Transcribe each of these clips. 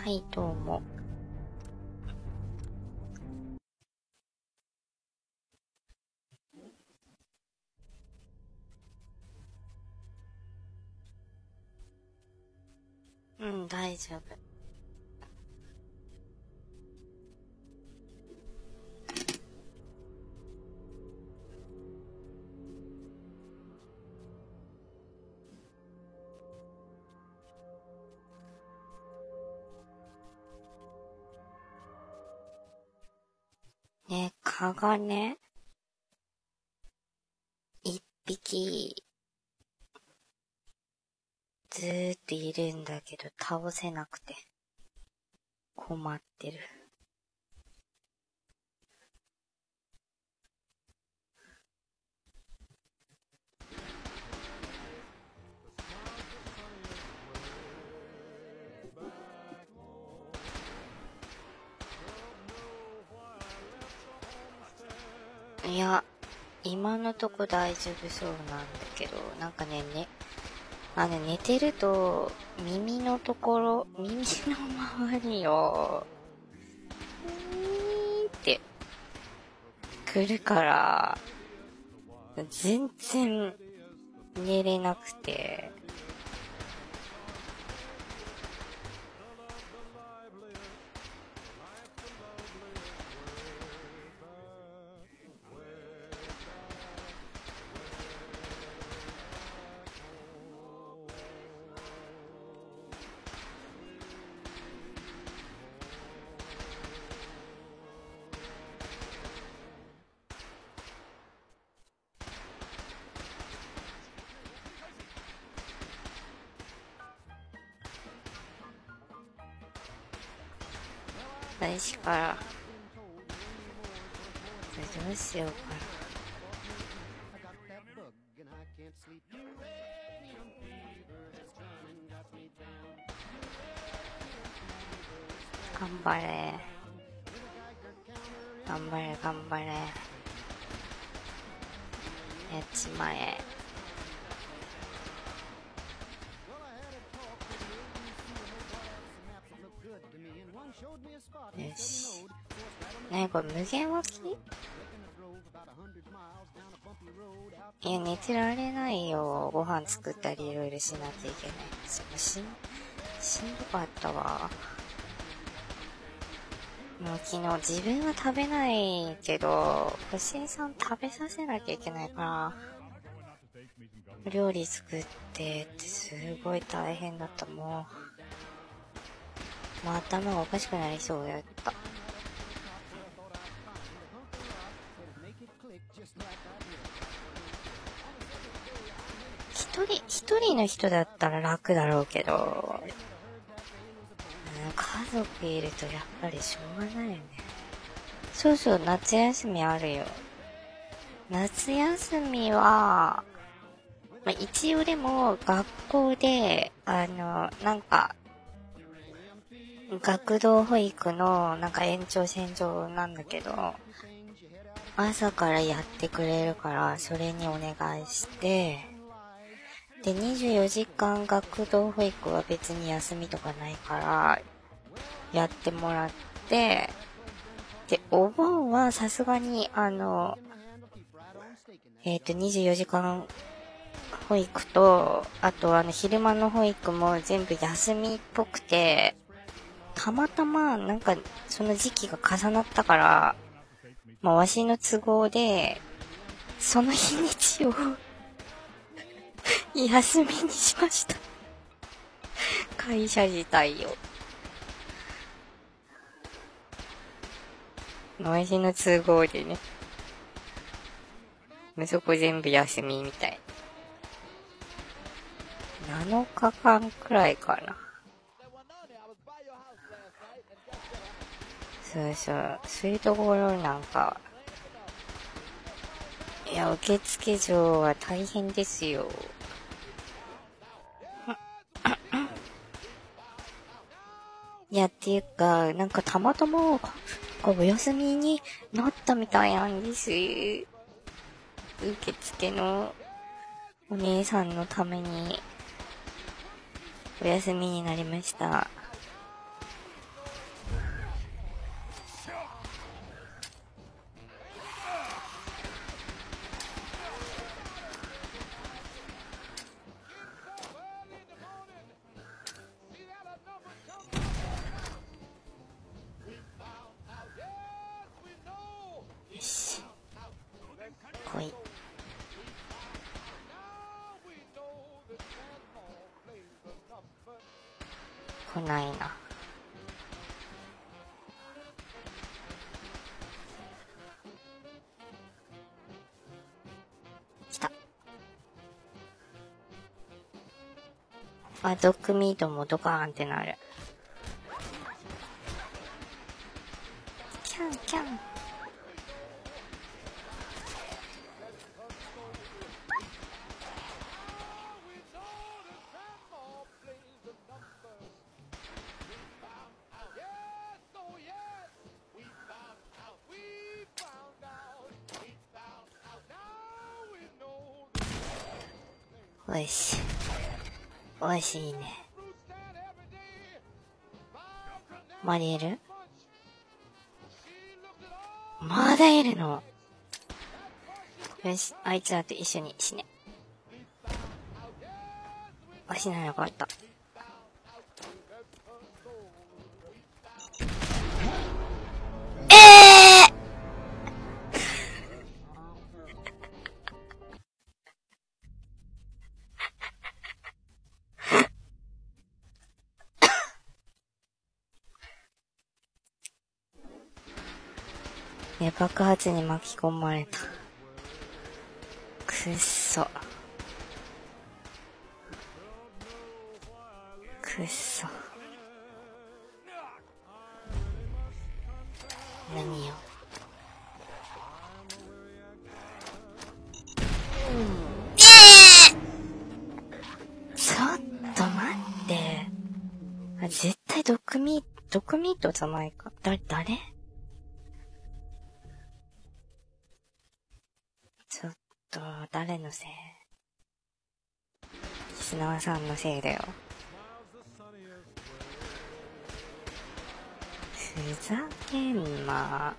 はい、どうも。うん、大丈夫。ね、蚊がね、一匹、ずーっといるんだけど、倒せなくて、困ってる。いや、今のとこ大丈夫そうなんだけど、なんかね、寝てると、耳のところ、耳の周りを、って来るから、全然寝れなくて、私から、どうしようかな。頑張れ。頑張れ、頑張れ。やっちまえ。よし。ねえ、これ無限湧き？いや、寝てられないよ。ご飯作ったりいろいろしなきゃいけない。しんどかったわ。もう昨日自分は食べないけど、星井さん食べさせなきゃいけないから、料理作ってってすごい大変だった。もう頭がおかしくなりそうやった。一人の人だったら楽だろうけど、家族いるとやっぱりしょうがないよね。そうそう、夏休みあるよ。夏休みは、一応でも学校で、なんか、学童保育のなんか延長線上なんだけど、朝からやってくれるから、それにお願いして、で、24時間学童保育は別に休みとかないから、やってもらって、で、お盆はさすがに、24時間保育と、あと昼間の保育も全部休みっぽくて、たまたまなんかその時期が重なったから、わしの都合で、その日にちを休みにしました。会社自体を。わしの都合でね。そこ全部休みみたい。7日間くらいかな。そういうところなんか、いや、受付嬢は大変ですよ。いや、っていうか、なんかたまたま、お休みになったみたいなんです。受付のお姉さんのために、お休みになりました。 ほい。来ないな。来た。あ、ドッグミートもドカーンってなる。キャンキャン。おいし。おいしいね。マリエル？まだいるの？よし、あいつらと一緒に死ね。あ、死ななかった。爆発に巻き込まれた。くっそ。くっそ。何よ。ちょっと待って。あ、絶対ドッグミートじゃないか。誰ちょっと、誰のせい？石縄さんのせいだよ。ふざけんな。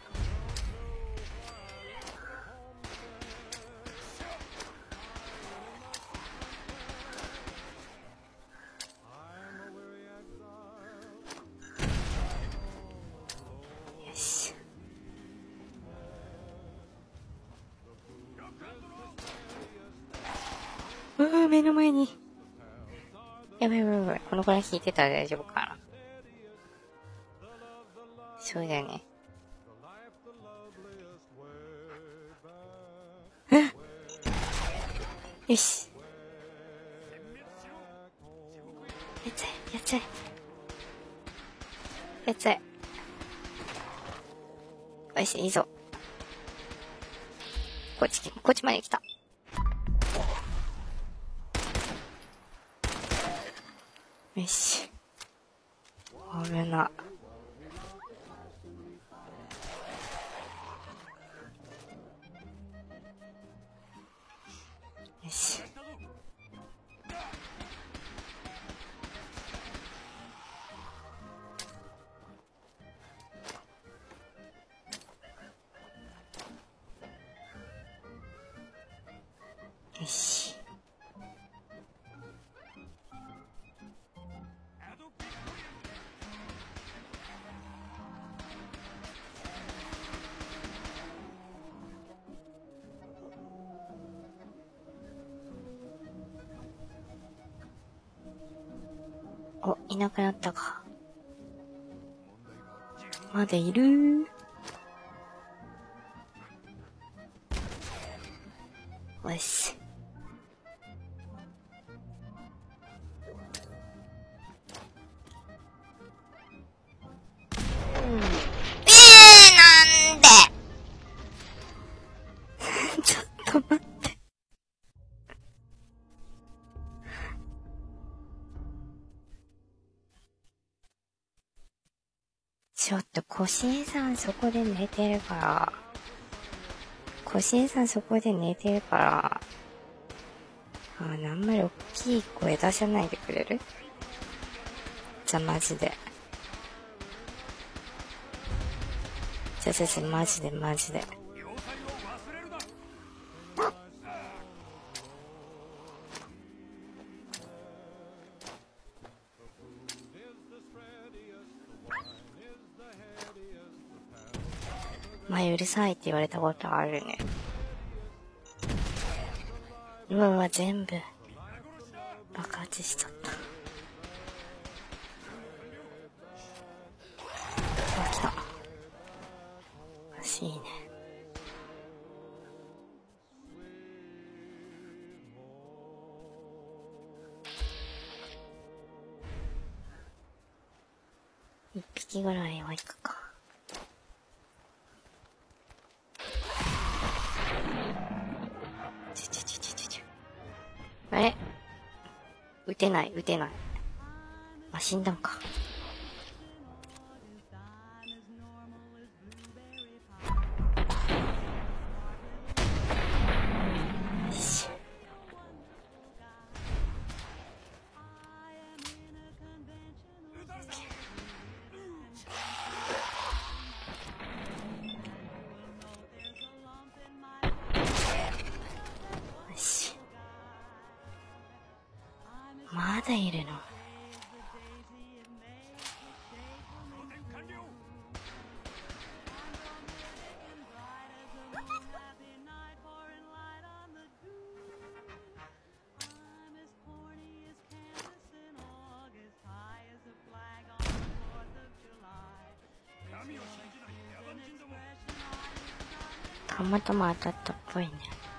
よし。目の前に。やばいやばいやばい。このくらい引いてたら大丈夫かな。そうだよね。よし。やっちゃえ、やっちゃえ。やっちゃえ。よし、いいぞ。こっちまで来た。よし。危な。よし。よし。お、いなくなったか。まだいるー。よし。なんでちょっと待って。ちょっと、コシエさんそこで寝てるから。コシエさんそこで寝てるから。あんまり大きい声出さないでくれる？じゃ、マジで。じゃ、マジで。前うるさいって言われたことあるね。 うわうわ、全部爆発しちゃった。あ、来た。欲しいね。一匹ぐらいは行くか。あれ？撃てない、撃てない。あ、死んだんか。よし。よし。まだいるの？たまたま当たったっぽいね。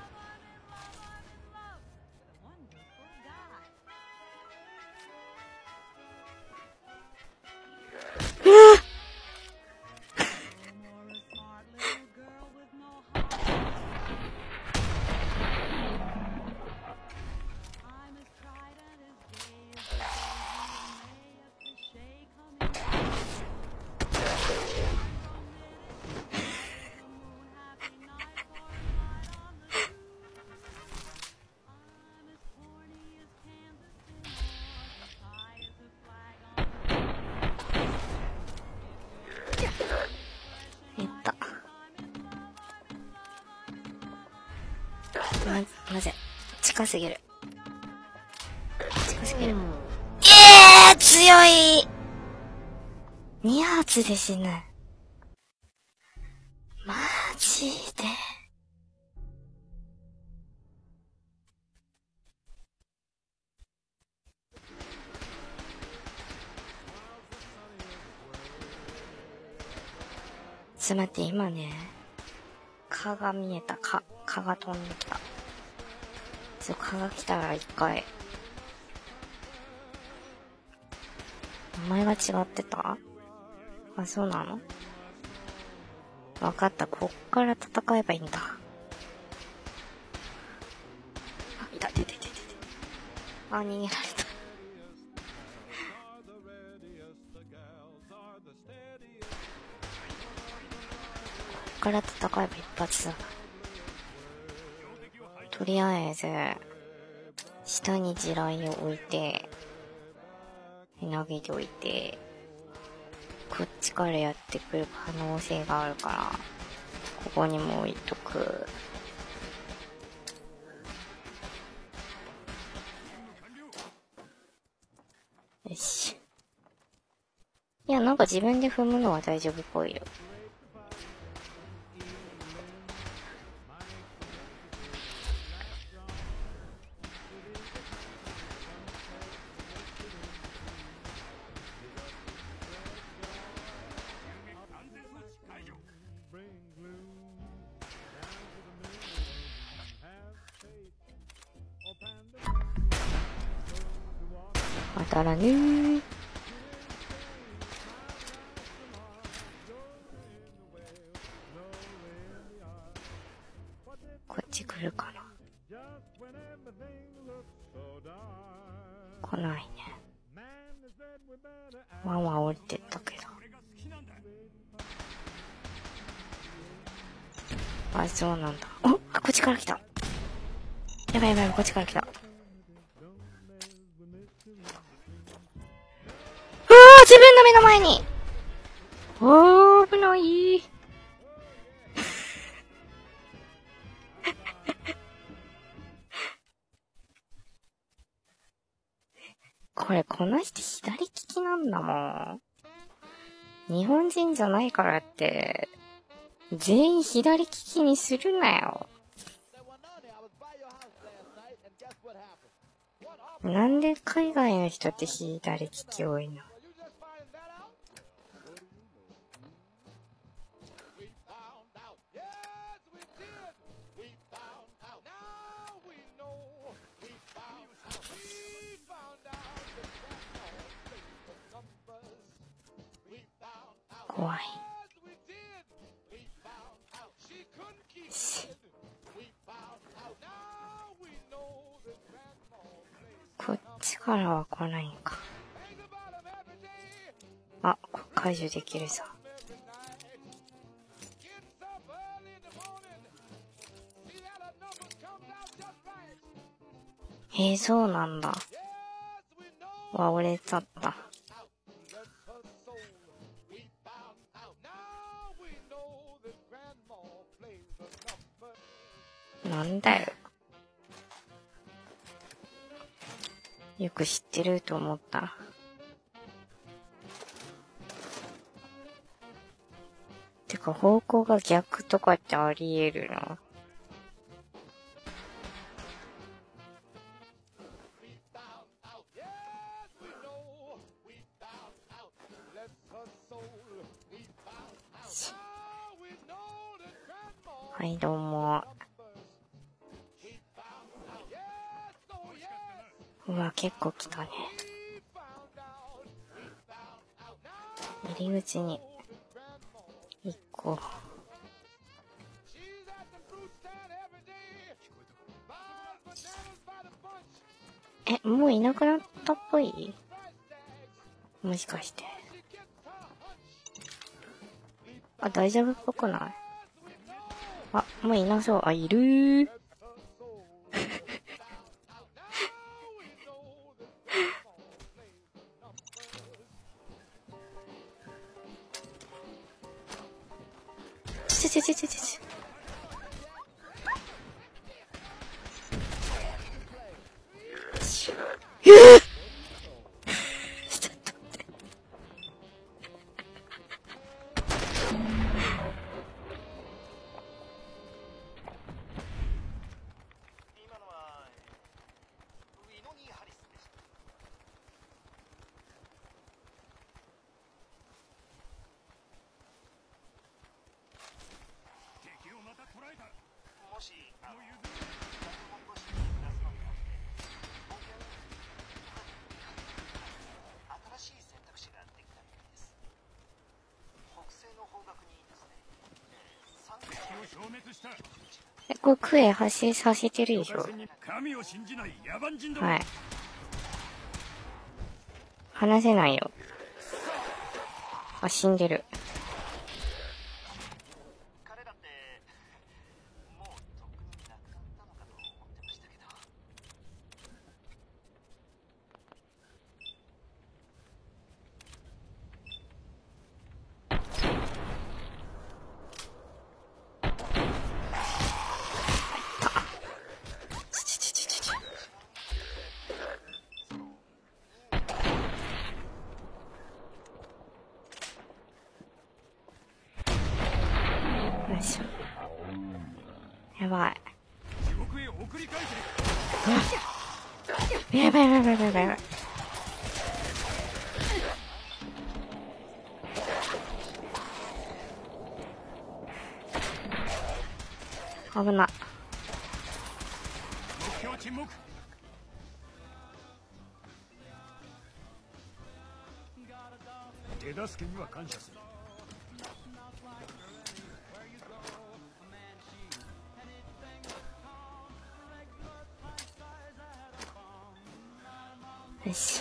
なぜ近すぎる。近すぎる。強い !2 発で死ぬ。マジで。ちょっと待って、今ね、蚊が見えた。蚊が飛んできた。蚊が来たら一回。名前が違ってた？あ、そうなの？わかった。こっから戦えばいいんだ。あ、いた、て。あ、逃げられた。こっから戦えば一発だな。とりあえず、下に地雷を置いて、投げておいて、こっちからやってくる可能性があるから、ここにも置いとく。よし。いや、なんか自分で踏むのは大丈夫っぽいよ。当たらねー。こっち来るかな。来ないね。ワンワン降りてったけど。あ、そうなんだ。お、あ、こっちから来た。やばい、こっちから来た。自分の目の前に。危ない。これ、この人左利きなんだもん。日本人じゃないからって、全員左利きにするなよ。 なんで海外の人って左利き多いの？怖い。こっちからは来ないんか。あ、解除できるさ。そうなんだ。わ、折れちゃった。なんだよ。よく知ってると思った。てか方向が逆とかってあり得るな。はい、どうも。うわ、結構来たね。入り口に1個。もういなくなったっぽい？もしかして。あ、大丈夫っぽくない？あ、もういなそう。あ、いるー。ちょ。これクエ発生させてるでしょ。はい。話せないよ。あ、死んでる。よいしょ。やばい。やばい。危な。 手助けには感謝する。 よし。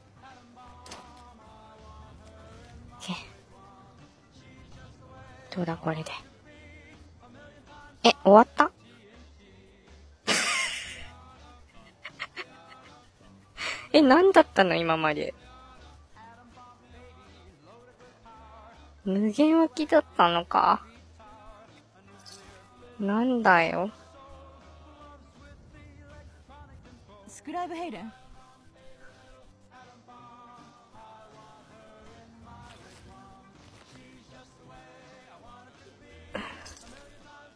どうだこれで。終わった何だったの今まで。無限湧きだったのか。なんだよ。 スクライブヘイレン。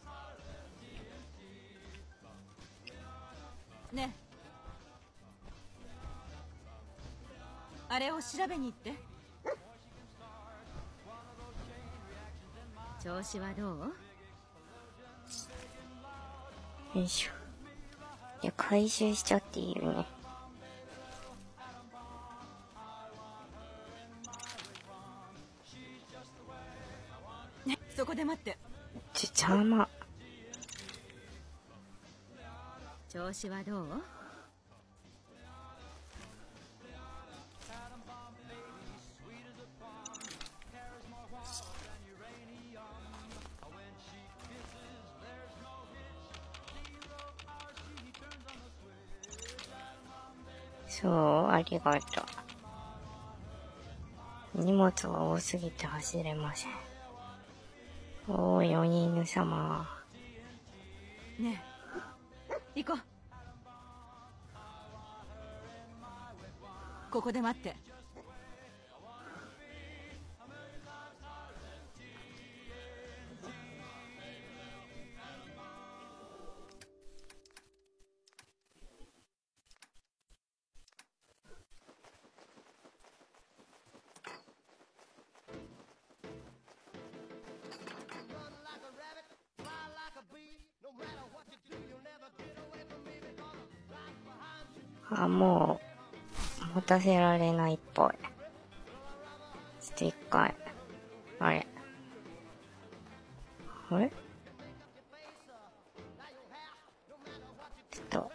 ねあれを調べに行って。調子はどう？ よいしょ。いや、回収しちゃっていいよね。 ね、そこで待って。 邪魔。 調子はどう？ そう、ありがとう。荷物が多すぎて走れません。おー、4人様。 ねえ、行こう。ここで待って。 あ、もう、持たせられないっぽい。ちょっと一回。あれちょっと。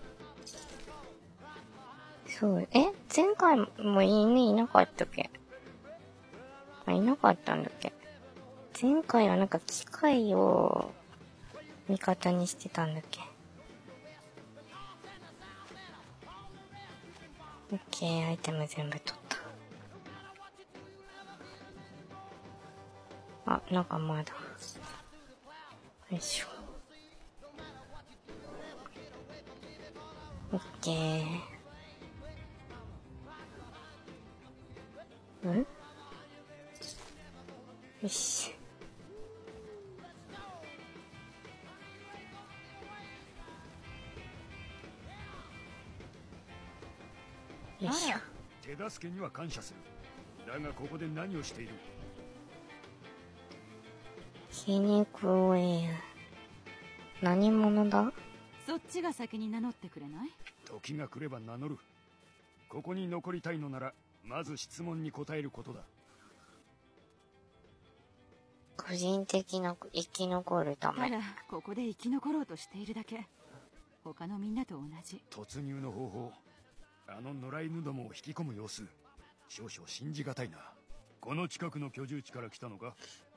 そう、前回も犬いなかったっけ？あ、いなかったんだっけ？前回はなんか機械を味方にしてたんだっけ？オッケー、アイテム全部取った。あ、なんかまだ。よいしょ。オッケー。よし。よいしょ。 手助けには感謝する。だがここで何をしている？ 皮肉を何者だ？ そっちが先に名乗ってくれない？ 時が来れば名乗る。ここに残りたいのならまず質問に答えることだ。 個人的な生き残るため。 ただここで生き残ろうとしているだけ。他のみんなと同じ。 突入の方法、あの野良犬どもを引き込む様子、少々信じがたいな。この近くの居住地から来たのか？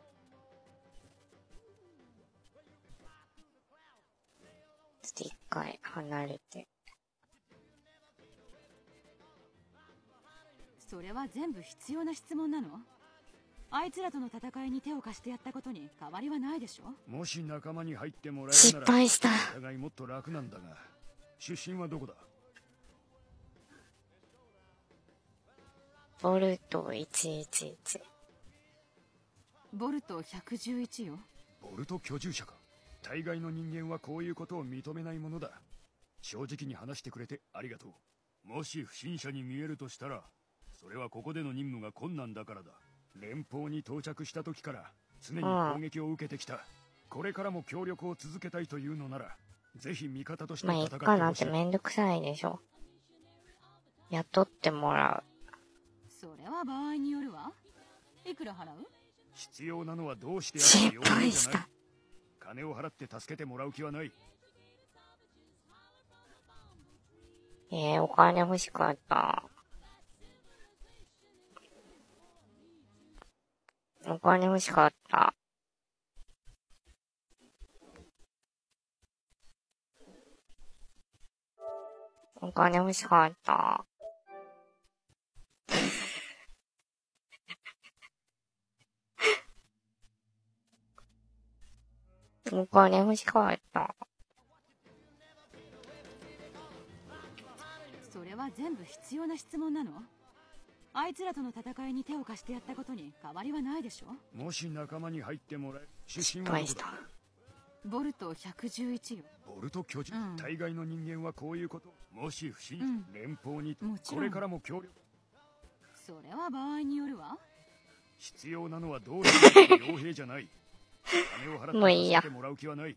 ちょっと一回離れて。 それは全部必要な質問なの？あいつらとの戦いに手を貸してやったことに変わりはないでしょ？ もし仲間に入ってもらえるなら失敗した。 お互いもっと楽なんだが。出身はどこだ？ ボルト111。 ボルト111よ。 ボルト居住者か。大概の人間はこういうことを認めないものだ。正直に話してくれてありがとう。もし不審者に見えるとしたら、それはここでの任務が困難だからだ。連邦に到着した時から常に攻撃を受けてきた。これからも協力を続けたいというのなら、ぜひ味方として戦ってほしい。 まあ、いっかなってめんどくさいでしょ。雇ってもらう。 それは場合によるわ。いくら払う？ 必要なのはどうして失敗した。 金を払って助けてもらう気はない。 お金欲しかった。お金欲しかった。お金欲しかった。お金欲しかった。 それは全部必要な質問なの？あいつらとの戦いに手を貸してやったことに変わりはないでしょ？ もし仲間に入ってもらえ、 失敗した。 ボルト111よ。 ボルト居住、大概の人間はこういうこと。もし不審、連邦にもちろんこれからも協力。 それは場合によるわ。 必要なのはどうしても傭兵じゃない。金を払ってもういいや助けてもらう気はない。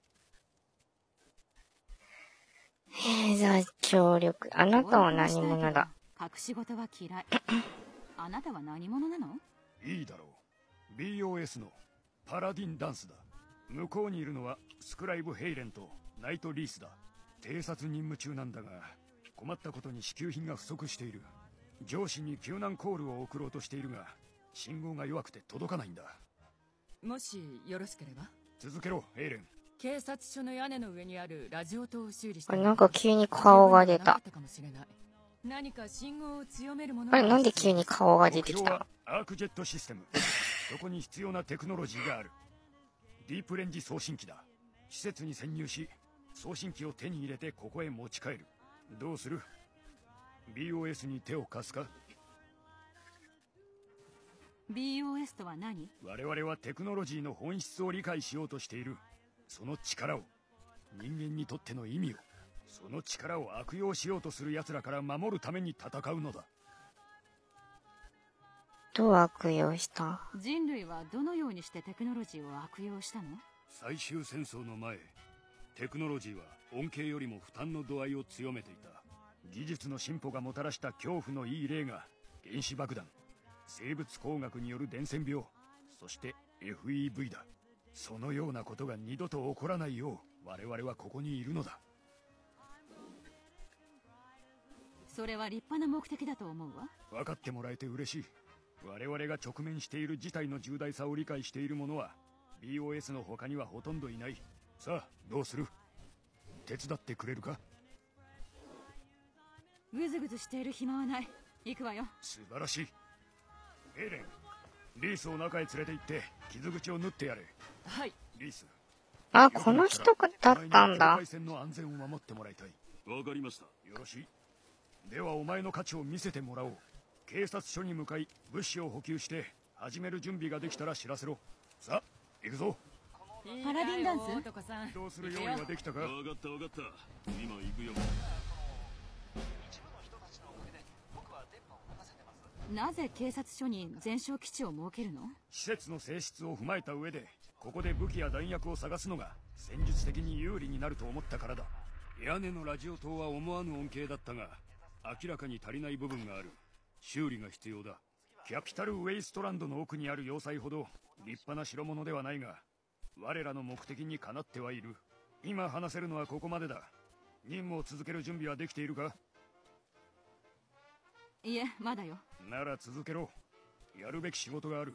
じゃあ協力。あなたは何者だ？ 隠し事は嫌い。あなたは何者なの？ いいだろう。 BOS のパラディンダンスだ。向こうにいるのはスクライブ・ヘイレンとナイト・リースだ。偵察任務中なんだが、困ったことに支給品が不足している。上司に救難コールを送ろうとしているが、信号が弱くて届かないんだ。 もしよろしければ続けろ、ヘイレン。 警察署の屋根の上にあるラジオ塔を修理してあれなんか急に顔が出た。 何か信号を強めるもの。 あれなんで急に顔が出てきたの？ アークジェットシステム。そこに必要なテクノロジーがある。ディープレンジ送信機だ。施設に潜入し、送信機を手に入れてここへ持ち帰る。どうする？ BOS に手を貸すか？ BOS とは何？ 我々はテクノロジーの本質を理解しようとしている。その力を、人間にとっての意味を、その力を悪用しようとする奴らから守るために戦うのだ。 どう悪用した？ 人類はどのようにしてテクノロジーを悪用したの？ 最終戦争の前、テクノロジーは恩恵よりも負担の度合いを強めていた。技術の進歩がもたらした恐怖のいい例が原子爆弾、生物工学による伝染病、そして FEV だ。そのようなことが二度と起こらないよう我々はここにいるのだ。 それは立派な目的だと思うわ。 分かってもらえて嬉しい。我々が直面している事態の重大さを理解している者は BOS の他にはほとんどいない。さあどうする？手伝ってくれるか？ ぐずぐずしている暇はない。行くわよ。 素晴らしい。エレン、リースを中へ連れて行って傷口を縫ってやれ。 はい。 リース。 あ、この人だったんだ。 境界線の安全を守ってもらいたい。わかりました。よろしい。ではお前の価値を見せてもらおう。警察署に向かい物資を補給して始める準備ができたら知らせろ。さあ行くぞ。 パラディンダンス？ 移動する用意はできたか？分かった分かった。今行くよ。 なぜ警察署に全焼基地を設けるの？ 施設の性質を踏まえた上でここで武器や弾薬を探すのが戦術的に有利になると思ったからだ。屋根のラジオ塔は思わぬ恩恵だったが明らかに足りない部分がある。修理が必要だ。キャピタルウェイストランドの奥にある要塞ほど立派な代物ではないが我らの目的にかなってはいる。今話せるのはここまでだ。任務を続ける準備はできているか？ いえ、まだよ。 なら続けろ。やるべき仕事がある。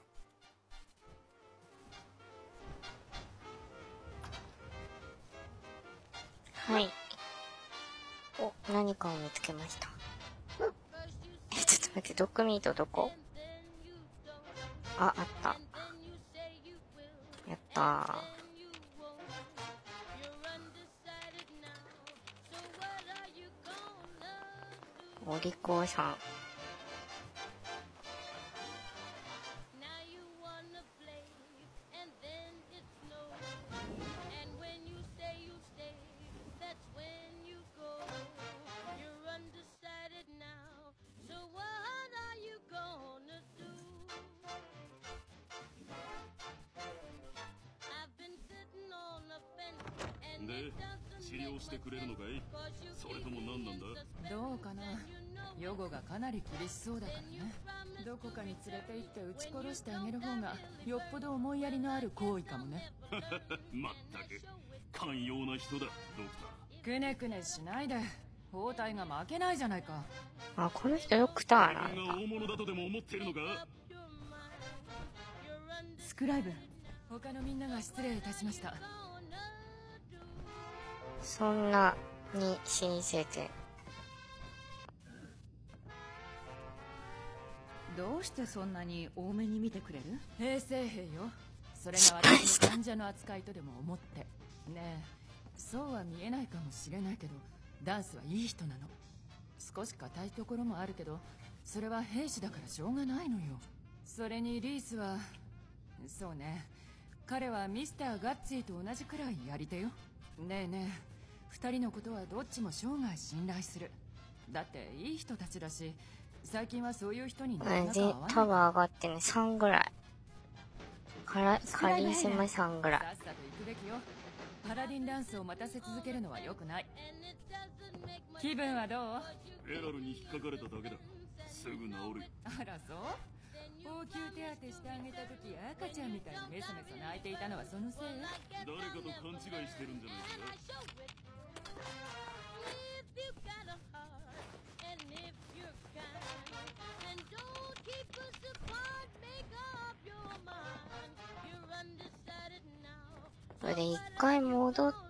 はい。お、何かを見つけました。ちょっと待って、ドッグミートどこ？あ、あった。やったー。お利口さん。 で、治療してくれるのかい？それとも何なんだ？ どうかな。予後がかなり厳しそうだからね。どこかに連れて行って撃ち殺してあげる方がよっぽど思いやりのある行為かもね。 まったく寛容な人だ、ドクター。くねくねしないで。包帯が負けないじゃないか。 あ、この人ドクターなんだ。 大物だとでも思ってるのか？ スクライブ。 他のみんなが失礼いたしました。 そんなに親切。 どうしてそんなに多めに見てくれる？ 平成兵よ。それが私の患者の扱いとでも思って。ねえ、そうは見えないかもしれないけど、ダンスはいい人なの。少し硬いところもあるけど、それは兵士だからしょうがないのよ。それにリースは、そうね、彼はミスター・ガッツィと同じくらいやり手よ。ねえねえ、二人のことはどっちも生涯信頼する。だっていい人たちだし、 最近はそういう人になかで、 なか会わない。 多分上がってね、3ぐらい。カリスマ3ぐらい。 さっさと行くべきよ。パラディンダンスを待たせ続けるのは良くない。気分はどう？ フェラルに引っかかれただけだ。すぐ治るよ。 あらそう？応急手当てしてあげた時赤ちゃんみたいにメソメソ泣いていたのはそのせい？ 誰かと勘違いしてるんじゃないか。 それで一回戻って、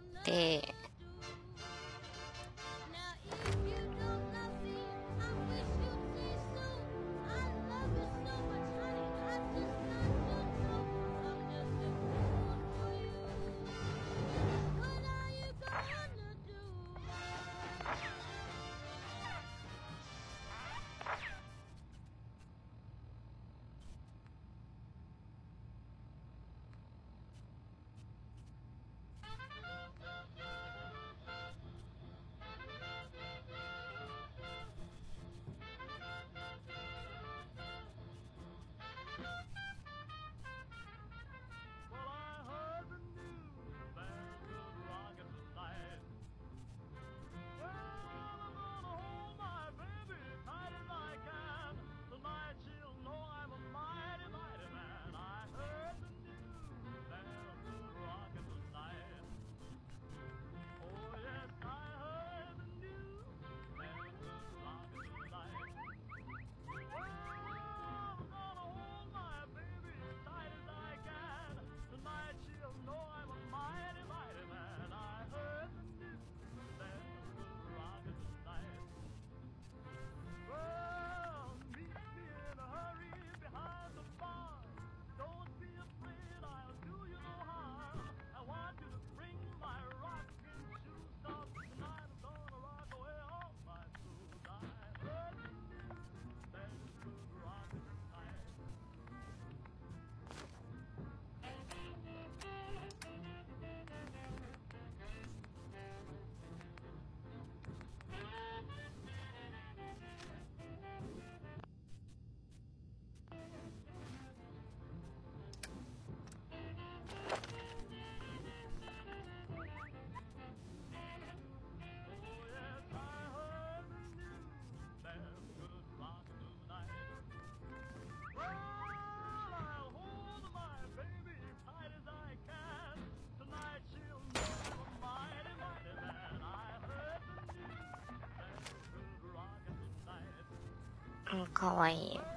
かわいいよ。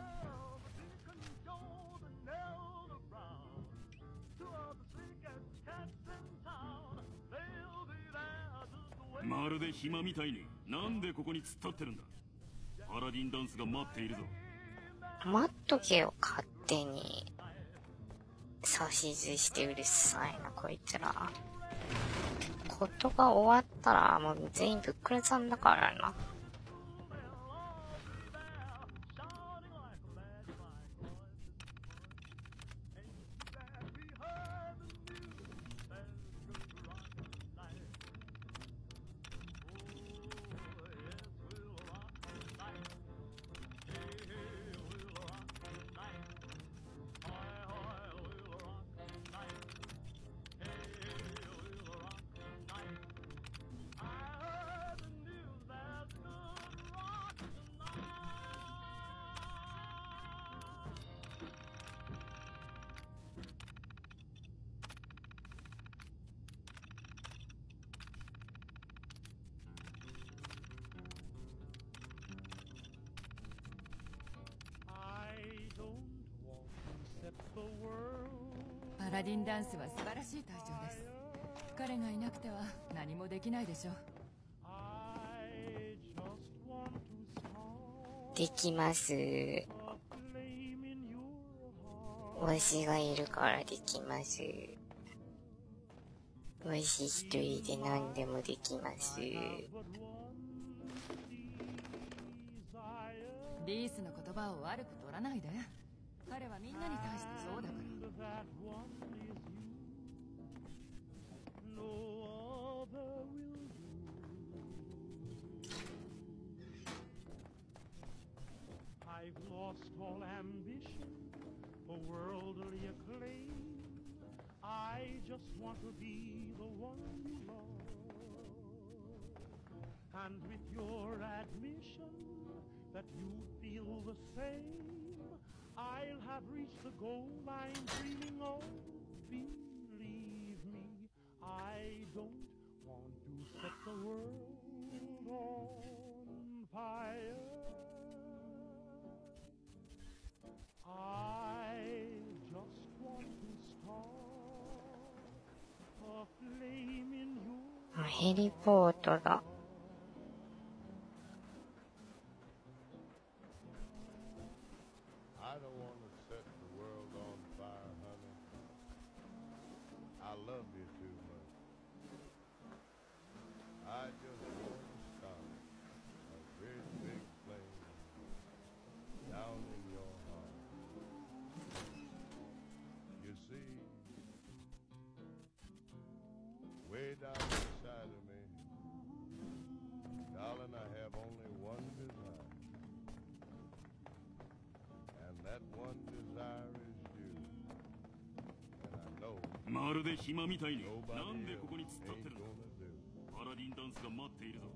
まるで暇みたいになんでここに突っ立ってるんだ。パラディンダンスが待っているぞ。 待っとけよ、勝手に。指図してうるさいな、こいつら。ことが終わったらもう全員ぶっくらさんだからな。 パラディンダンスは素晴らしい隊長です。彼がいなくては何もできないでしょう。 できます。わしがいるからできます。わし一人で何でもできます。 リースの言葉を悪く取らないで。彼はみんなに対してそうだから。 I've lost all ambition for worldly acclaim. I just want to be the one you love. And with your admission that you feel the same, I'll have reached the goal I'm dreaming of. Believe me, I don't want to set the world on fire. I just want to start a flame in your ヘリポートだ。 I don't want to set the world on fire, honey. I love you too much. I just want to start a great big flame down in your heart. You see, way down inside of me, darling, I have only one desire. And that one desire is you. And I know まるで暇みたいに。 nobody なんで else ここに突っ立って ain't るんだ。 gonna do. パラディンダンスが待っているぞ。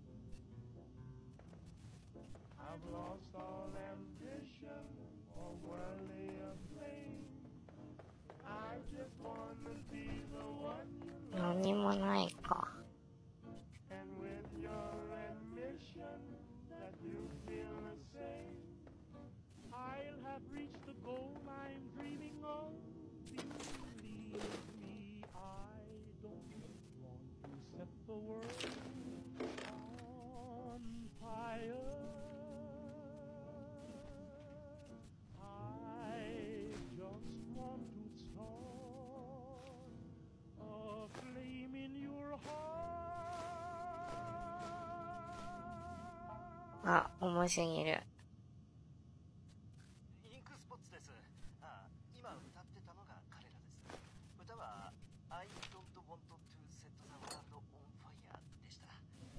I've lost all ambition for worldly acclaim. I just wanna be the one you love. 何もないか。 And with your admission that you feel the same, I'll have reached the goal I'm dreaming of. Believe me, I don't want to set the world on fire. I just want to start a flame in your heart. あ、重すぎる。 インクスポッツです。今歌ってたのが彼らです。歌は I don't want to set the world on fire でした。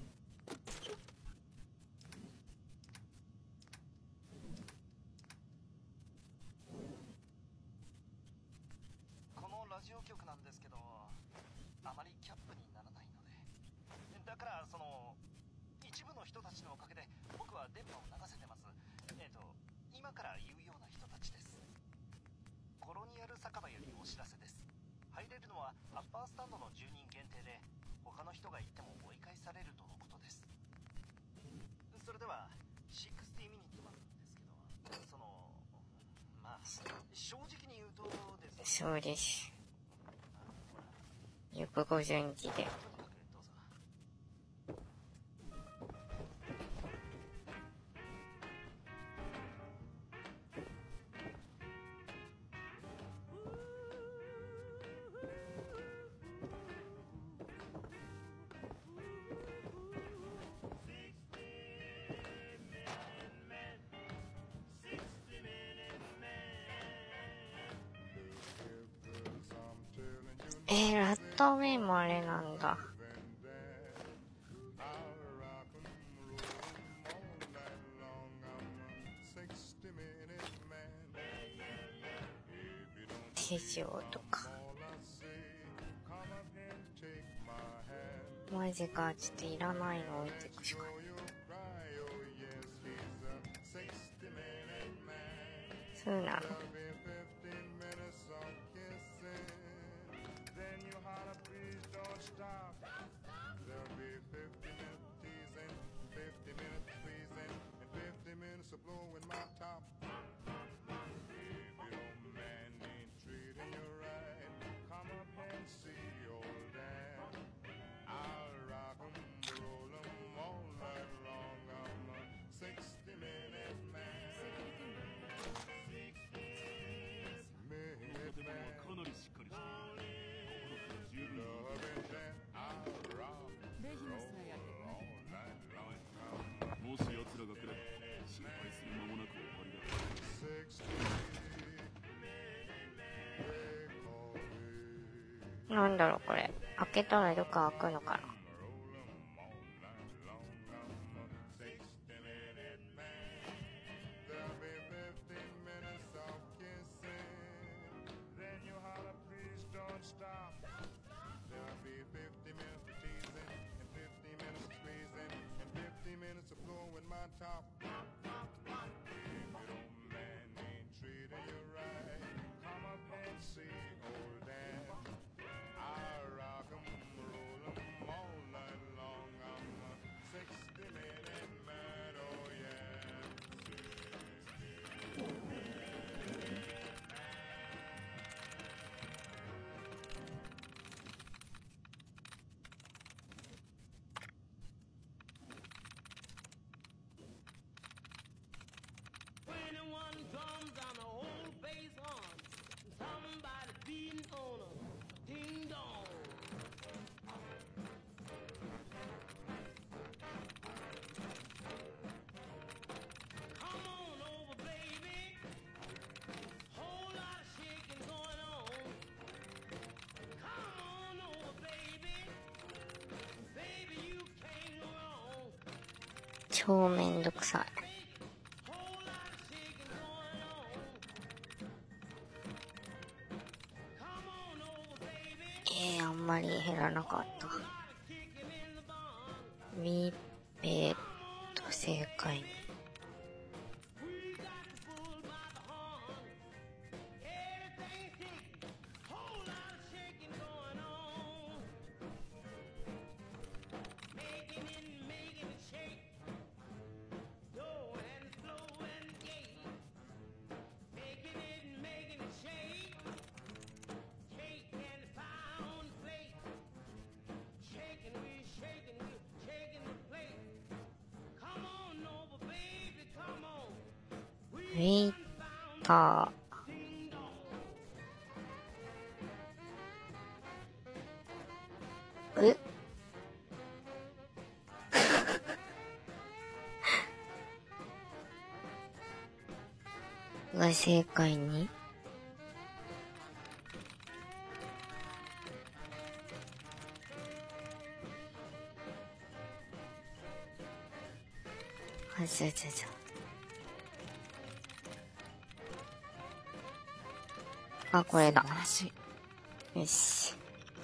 このラジオ局なんですけど、あまりキャップにならないので、だから一部の人たちのおかげで僕は電波を流せてます。今から言うような人たちです。コロニアル酒場よりお知らせです。入れるのはアッパースタンドの住人限定で、他の人が行っても追い返されるとのことです。それでは60ミニットなんですけど、まあ正直に言うとですね。 そうです。よくご存知で。 とにかくどうぞ。 ラットウェイもあれなんだ。手錠とか。マジか、ちょっといらないの置いていくしかない。そうなの。なんだろうこれ。開けたらどっか開くのかな。 top. If your man ain't treating you right, come up and see old Dan. I rock 'em, roll 'em all night long. I'm a 60-minute man, oh yeah. Drums on the whole bass horn. Somebody beating on a ding dong. Come on over, baby. Whole lot of shaking going on. Come on over, baby. Baby, you can't go wrong. 超めんどくさい。あんまり減らなかった。ウィーペーと正解に。ウィーター。が正解に。あ、じゃ。あ、これだ。よし。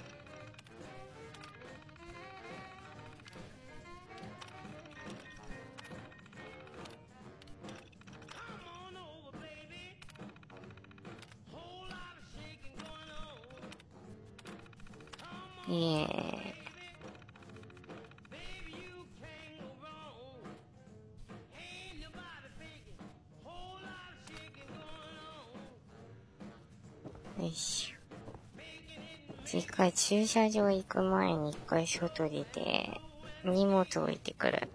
よいしょ。次回駐車場行く前に一回外出て荷物置いてくる。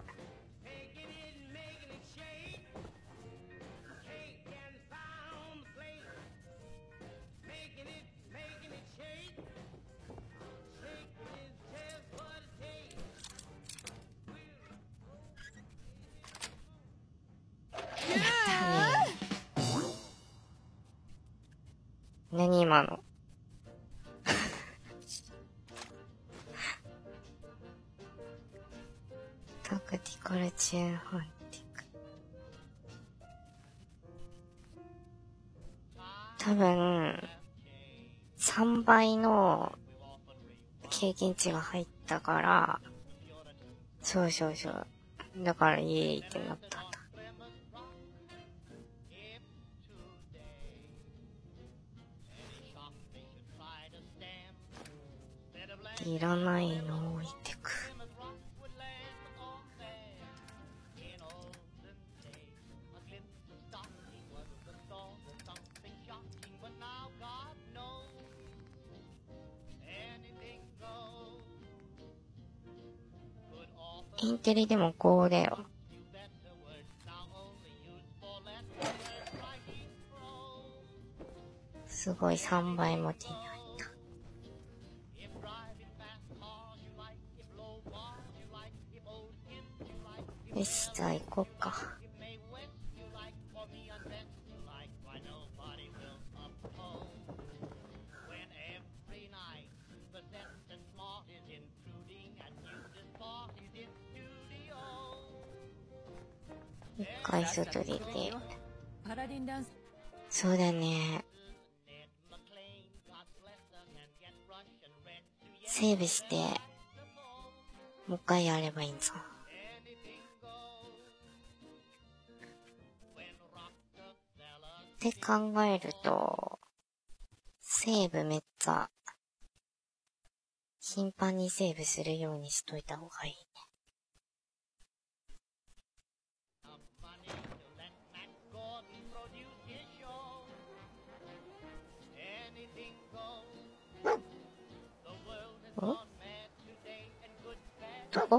何今のタクティカルチェーンハンティング。多分3倍の経験値が入ったから、そうだからイエーイってなったんだ。いらないのを置いてく。インテリでも5だよ。すごい3倍も手に入った。よし、じゃあ行こうか。一回外出て。そうだね。セーブして、もう一回やればいいんぞ。 って考えると、セーブめっちゃ、頻繁にセーブするようにしといた方がいいね。お？どこ？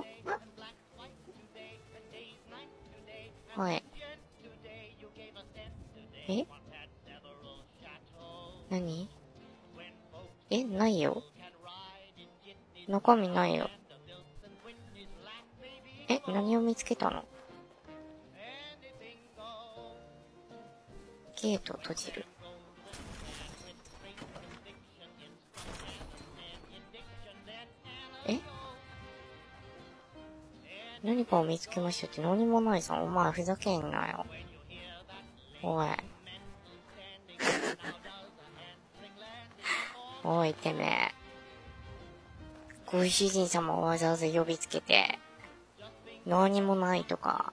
はい。え？何？え、ないよ。中身ないよ。え、何を見つけたの？ゲート閉じる。え？何かを見つけましたって何もないさ。お前ふざけんなよ。おい。おいてめえ。ご主人様をわざわざ呼びつけて、何もないとか。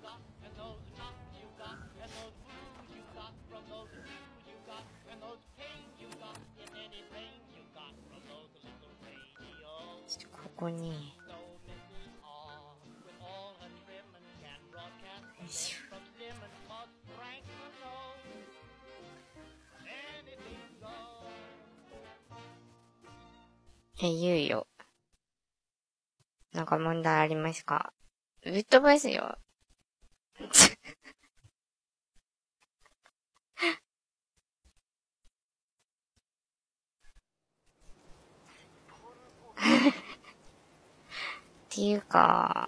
ちょっとここに。よいしょ。言うよ。なんか問題ありますか？ぶっ飛ばすよ。っていうか、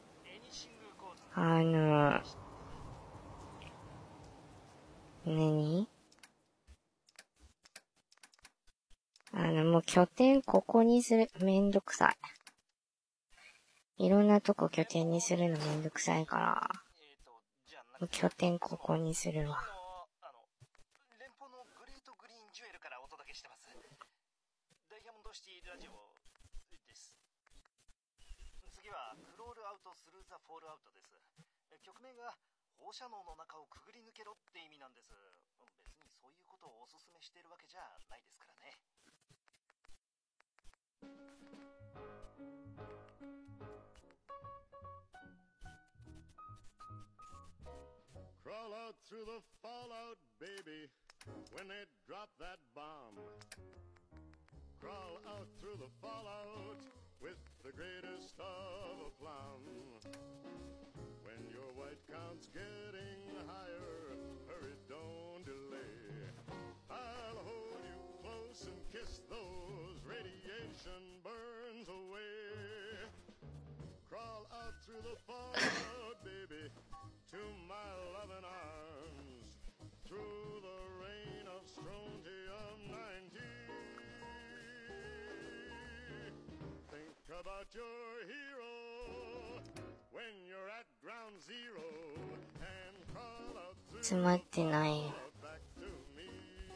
何？もう拠点ここにする。めんどくさい。いろんなとこ拠点にするのめんどくさいから、もう拠点ここにするわ。 連邦のグレートグリーンジュエルからお届けしてます。ダイヤモンドシティラジオです。次はクロールアウトスルーザフォールアウトです。曲名が放射能の中をくぐり抜けろって意味なんです。別にそういうことをおすすめしてるわけじゃないですからね。 Crawl out through the fallout, baby, when they drop that bomb. Crawl out through the fallout with the greatest of aplomb. When your white count's getting higher, hurry, don't delay. I'll hold you close and kiss those radiation burns away. Crawl out through the fallout, baby, to my loving arms, through the rain of strontium-90. Think about your hero when you're at ground zero and crawl out through the 詰まってないよ。 fallout back to me.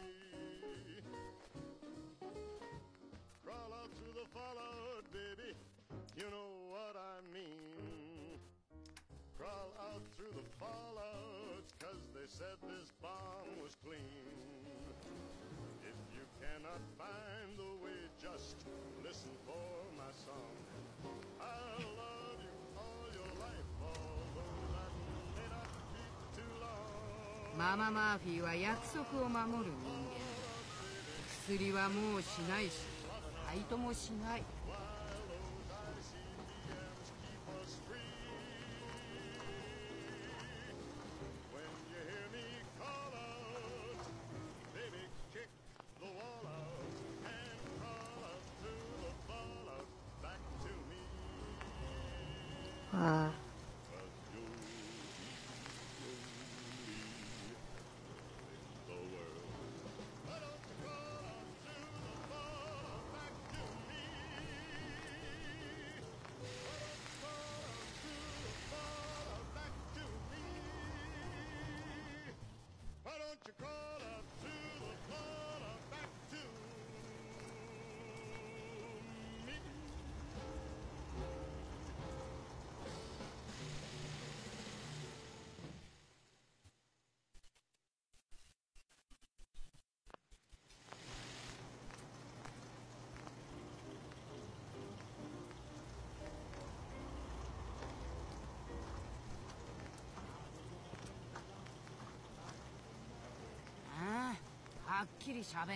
Crawl out through the fallout, baby, you know what I mean. Crawl out through the fallout, 'cause they said this bomb was clean. If you cannot find the way, just listen for my song. I'll love you all your life, although that may not be too long. ママ・マーフィーは約束を守る人間。薬はもうしないし、バイトもしない。 ああ。 Why don't you crawl up through the fallout back to me? はっきり喋って。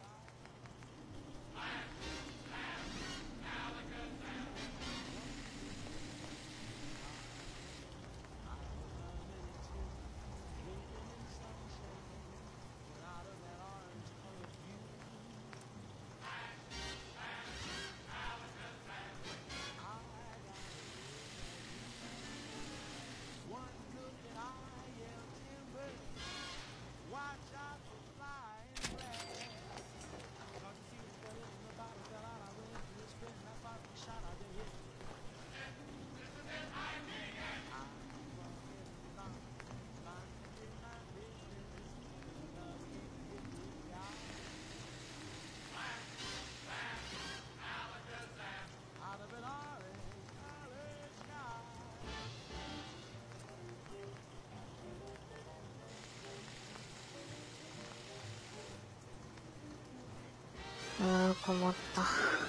こもった。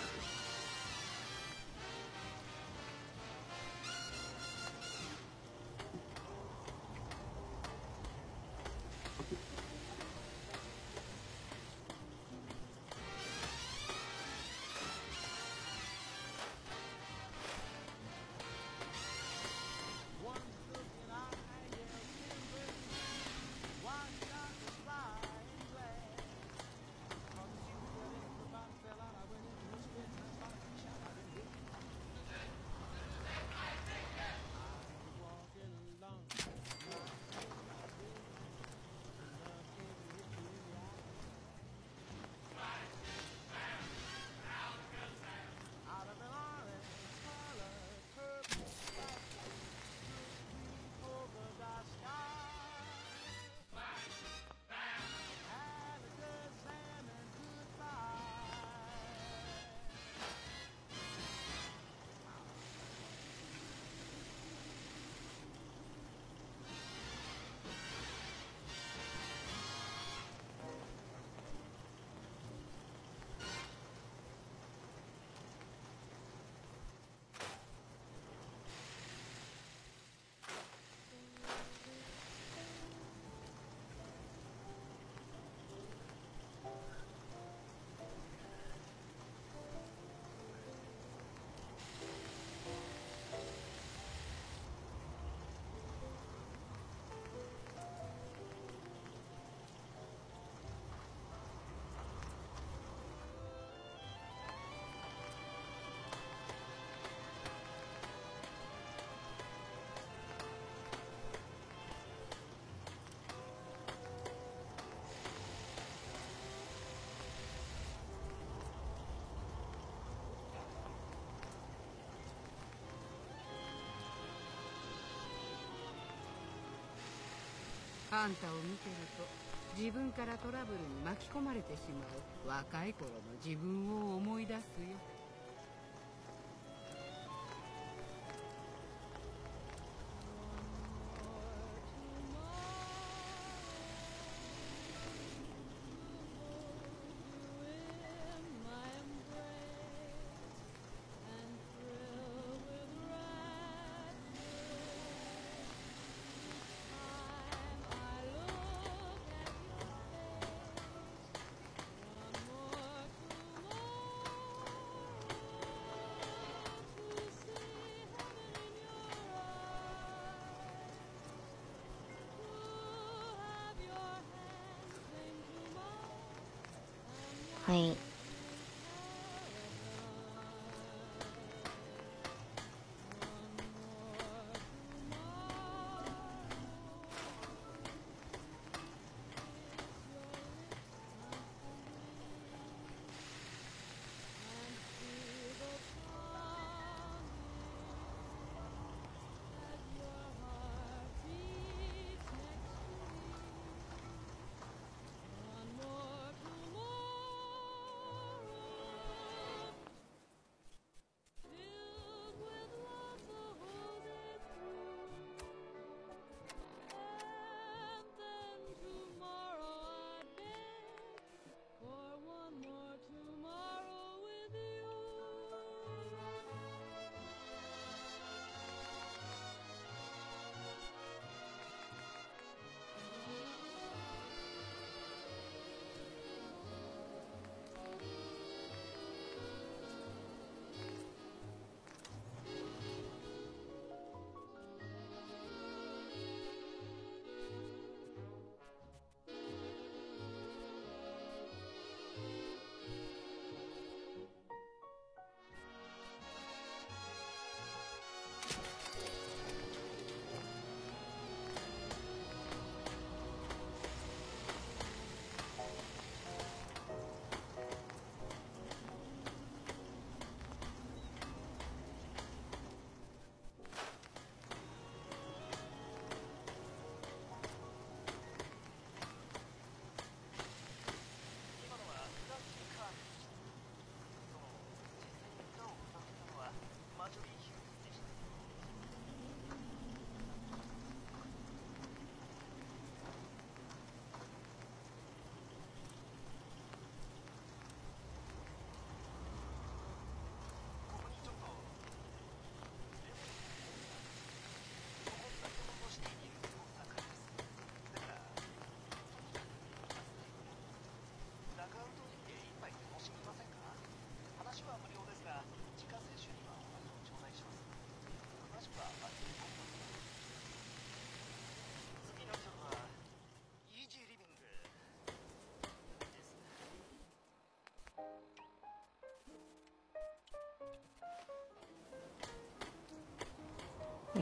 あんたを見てると自分からトラブルに巻き込まれてしまう若い頃の自分を思い出すよ。 はい。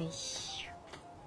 よいしょ。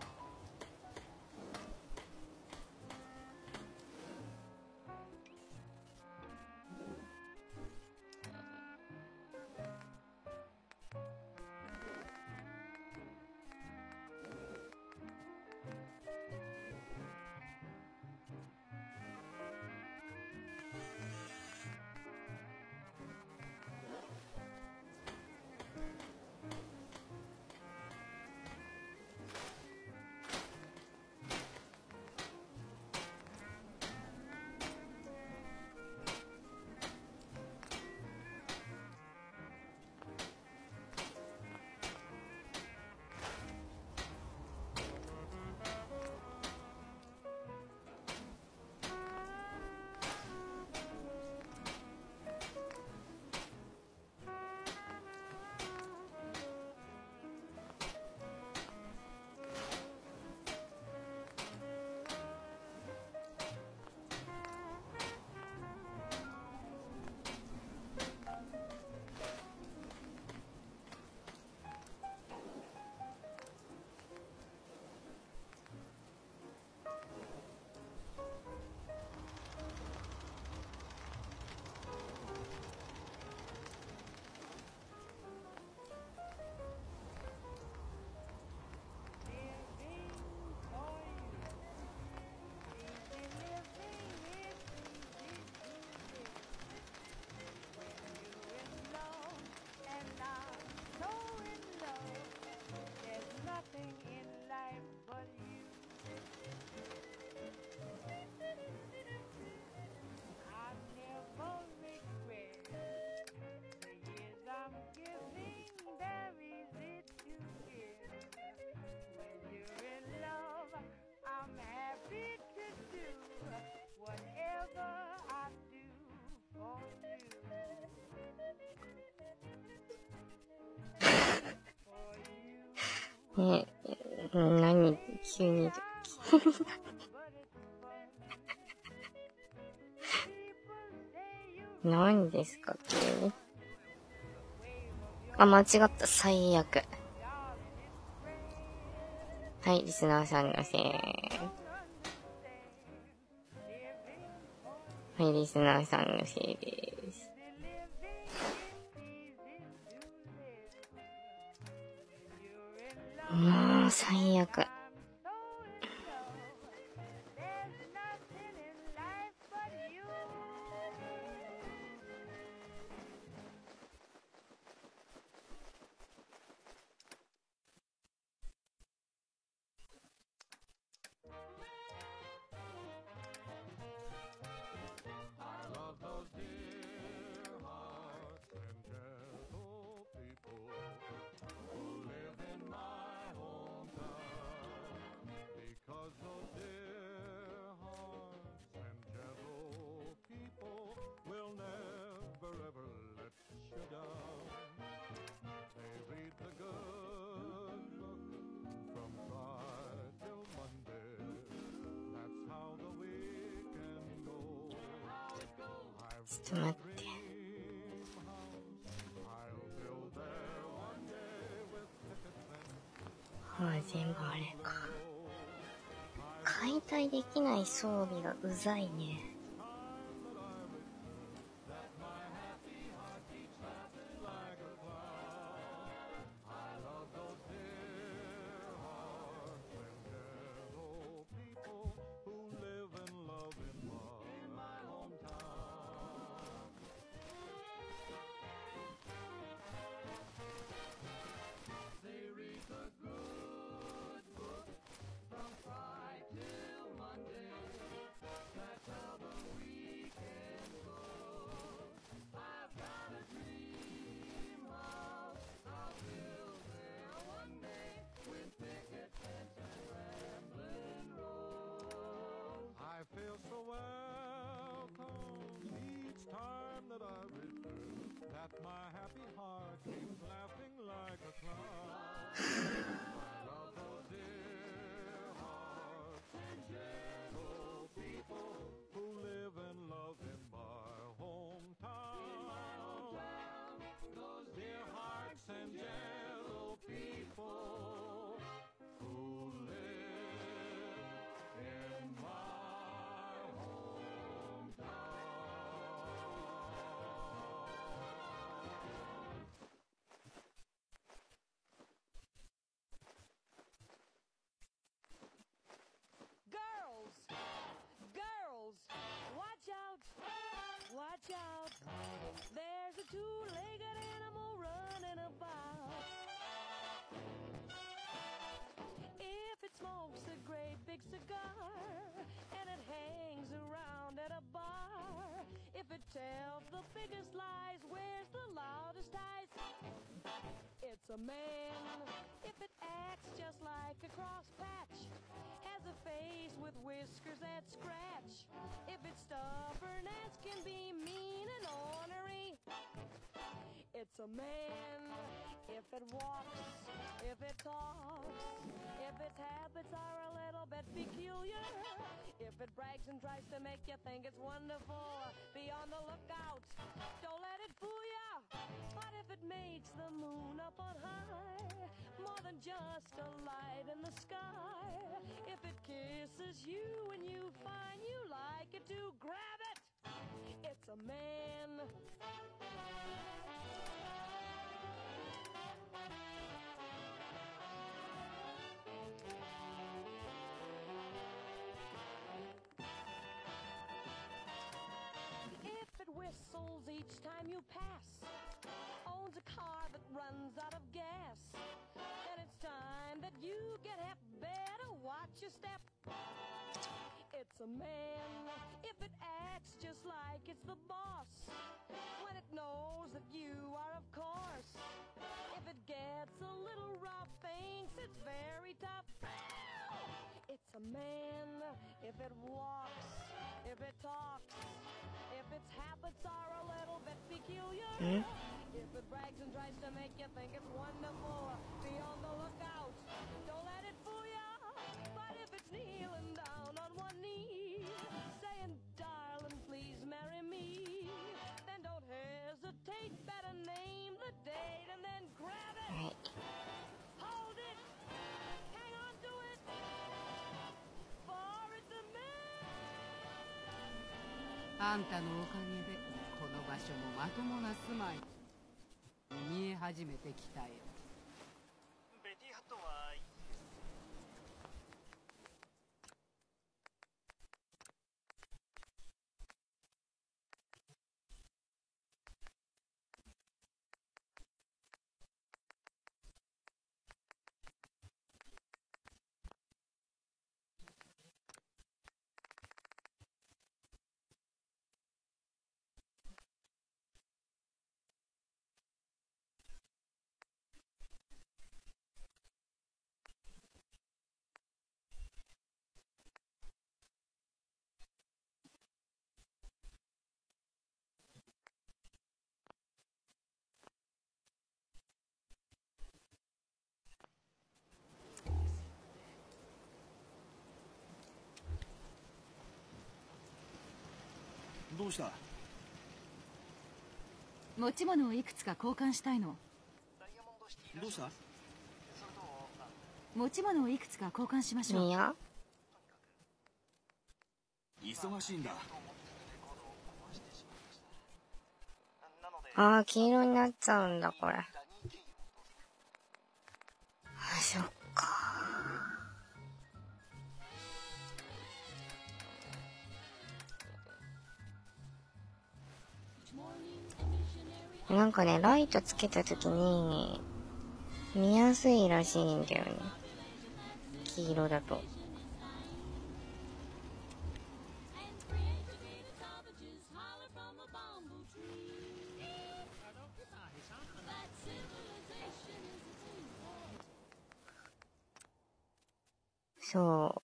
何急に何ですか急に。あ、間違った。最悪。はい、リスナーさんのせい。はい、リスナーさんのせいです。もう、最悪。ちょっと待って。ああ、全部あれか。解体できない装備がうざいね。 If it tells the biggest lies, wears the loudest ties. It's a man. If it acts just like a cross patch, has a face with whiskers that scratch. If it's stubborn as can be, mean and ornery, it's a man. If it walks, if it talks, if its habits are a little bit peculiar, if it brags and tries to make you think it's wonderful, be on the lookout, don't let it fool ya. But if it makes the moon up on high, more than just a light in the sky, if it kisses you and you find you like it to grab it, it's a man. If it whistles each time you pass, owns a car that runs out of gas, then it's time that you get hep. Better watch your step. It's a man. If it acts just like it's the boss, when it knows that you are, of course. If it gets a little rough, thinks it's very tough, it's a man. If it walks, if it talks, if its habits are a little bit peculiar, if it brags and tries to make you think it's wonderful, be on the lookout, don't let it fool ya. But if it's kneeling down on one knee, saying, darling, please marry me, then don't hesitate, better name the date and then grab it. Hold it, hang on to it, for it's a man. あんたのおかげでこの場所もまともな住まいに見え始めてきたよ。 ベティハットはいいです。 どうした？ 持ち物をいくつか交換したいの。 どうした？ 持ち物をいくつか交換しましょう。 いや、 忙しいんだ。 ああ、黄色になっちゃうんだ、これ。あ、そっか。なんかね、ライトつけたときに、見やすいらしいんだよね。黄色だと。そう。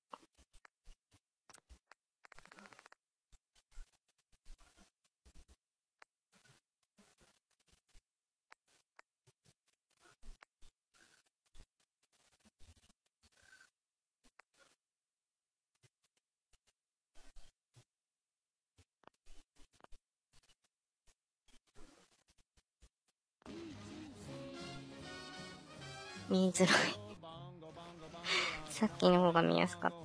見づらい。さっきの方が見やすかった。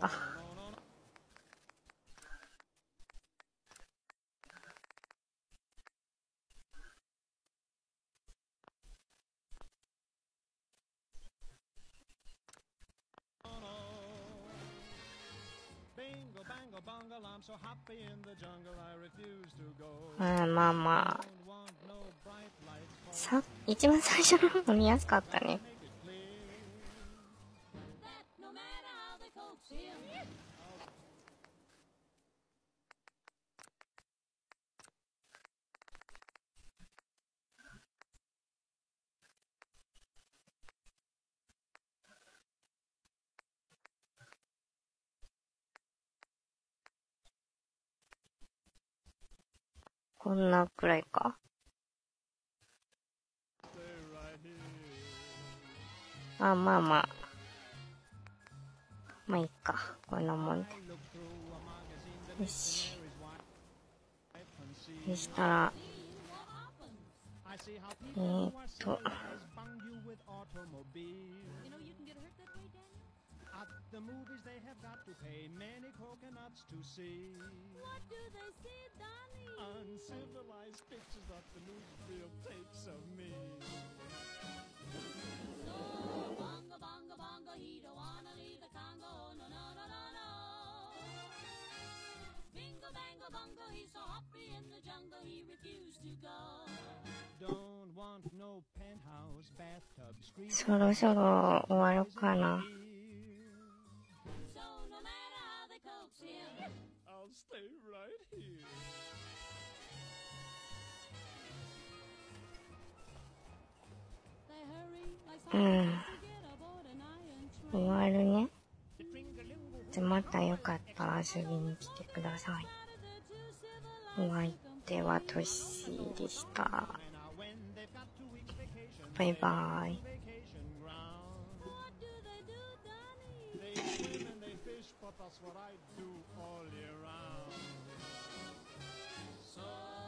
まあまあまあ。一番最初の方が見やすかったね。 こんなくらいか。まあまあまあ。まあいいか。こんなもんで。よし。そしたら、 At the movies they have got to pay many coconuts to see. What do they see, Donnie? Uncivilized pictures that the newsreel takes of me. So bongo, bongo, bongo, he don't wanna leave the Congo. No, no, no, no, no. Bingo, bango, bongo, he's so happy in the jungle he refused to go. Don't want no penthouse, bathtub, street. そろそろ終わるかな。 So no matter how they coax him, I'll stay right here. they hurry like うん。 to get aboard an iron 終 train. わるね。じゃあまたよかったら遊びに来てください。お相手はトッシーでした。バイバイ。 What do they do, Donnie? They swim and they fish, but that's what I do all year round. So